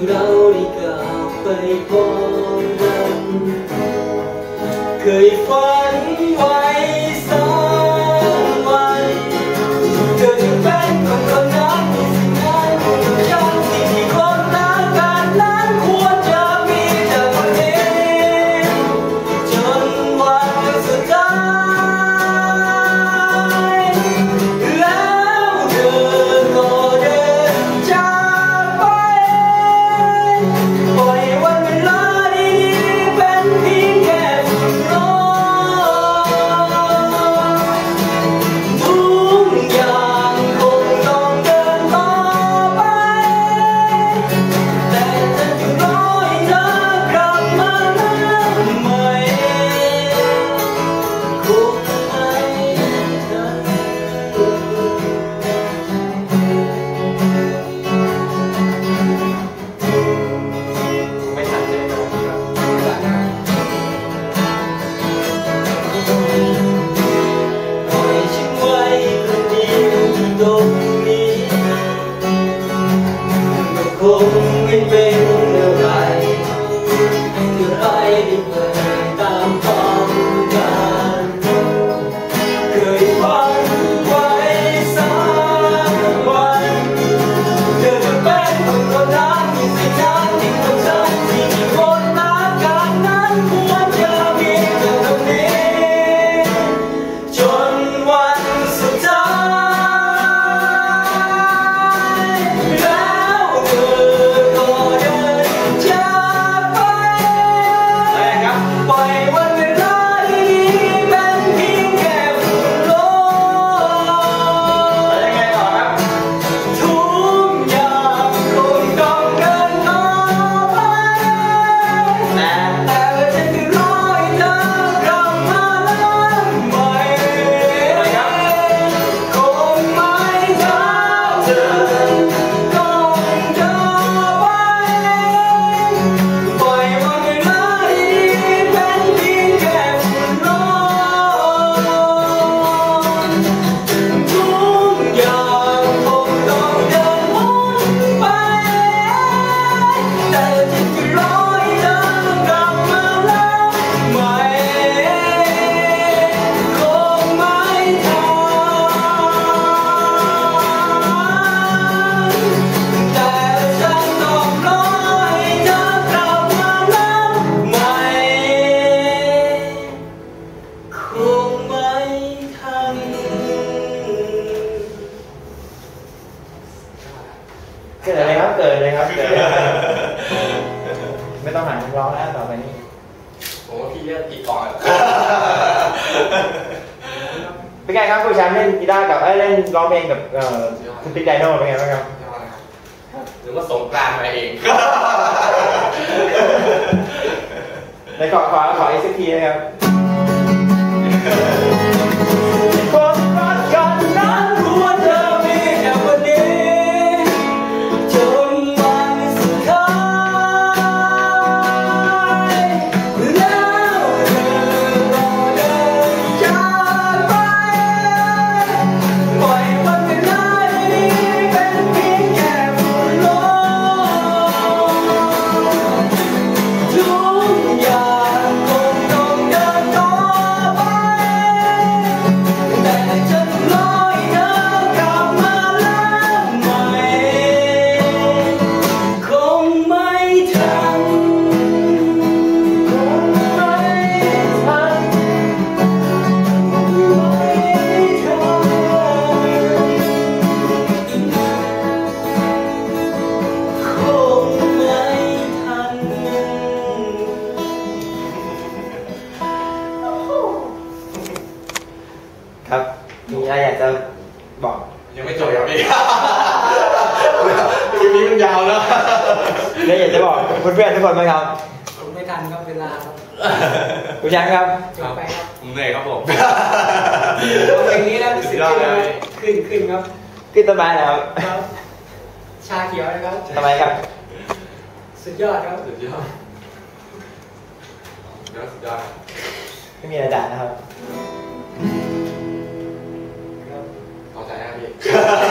เราได้ก้าวไปพร้อมกันเคยฝันไว้สักวันเธอจะเป็นคนคนนั้นสิ่งนั้นย้อนสิ่งที่คนรักกันนั้นควรจะมีจากคนนี้จนวันสุดท้ายแล้วเธอก็เดินจากไปปล่อยวันเวลาดีๆเป็นเพียงแค่ฝุ่นละอองทุกอย่างคงต้องเดินต่อไปแต่ฉันจะรอให้เธอกลับมาแล้วใหม่คงไม่ทันไม่ทันใช่ไหมครับปล่อยฉันไว้คนเดียวที่ตรงนี้ก็คงไม่เป็นอะไรที่ไรได้เปิดตามความการเคยฝันไว้สักวันเธอจะเป็นคนคนนั้นที่สิ่งนั้นที่คนฉันที่คนรักกันนั้นควรจะมีเธอตรงนี้จนวันสุดท้ายแล้วเธอก็เดินจากไปปล่อยวันเวลาดีๆเป็นเพียงแค่ฝุ่นละอองทุกอย่างคงต้องเดินต่อไปแต่ฉันจะรอให้เธอกลับมาแล้วใหม่คงไม่ทันเธอต้องเดินไปปล่อยวันเวลาดีๆเป็นเพียงแค่ฝุ่นละอองทุกอย่างคงต้องเดินวนไปแต่ฉันจะรอให้เธอกลับมาแล้วใหม่คงไม่ทันแต่ฉันต้องรอให้เธอกลับมาแล้วใหม่คงไม่ทันเกิดอะไรครับเกิดเลยครับเกิดไม่ต้องหานักร้องแล้วต่อไปนี้ผมว่าพี่เลือกผิดก่อนเป็นไงครับคุณแชมป์เล่นกีตาร์กับเล่นร้องเพลงกับคุณติ๊กไดโน่เป็นไงบ้างครับหรือว่าสงกรานต์มาเองในขออีกสักทีนะครับคนรักกันนั้นควรจะมีแต่วันนี้จนวันสุดท้ายแล้วเธอก็เดินจากไปปล่อยวันเวลาดีๆเป็นเพียงแค่ฝุ่นละอองทุกอย่างคงต้องเดินต่อไปแต่ฉันรอให้เธอกลับมาแล้วใหม่คงไม่ทันคงไม่ทันคงไม่ทันครับมีอะไรอยากจะบอกยังไม่จบครับพี่ คลิปนี้มันยาวแล้วและอยากจะบอกเพื่อนๆทุกคนไหมครับผมไม่ทันครับเวลาครับคุณแชมป์ครับจบไปครับเหนื่อยครับผมเพลงนี้นะรู้สึกขึ้นครับขึ้นต้นไม้แล้วครับชาเขียวนะครับทำไมครับสุดยอดครับสุดยอดสุดยอดไม่มีอะไรด่านะครับพอใจนะพี่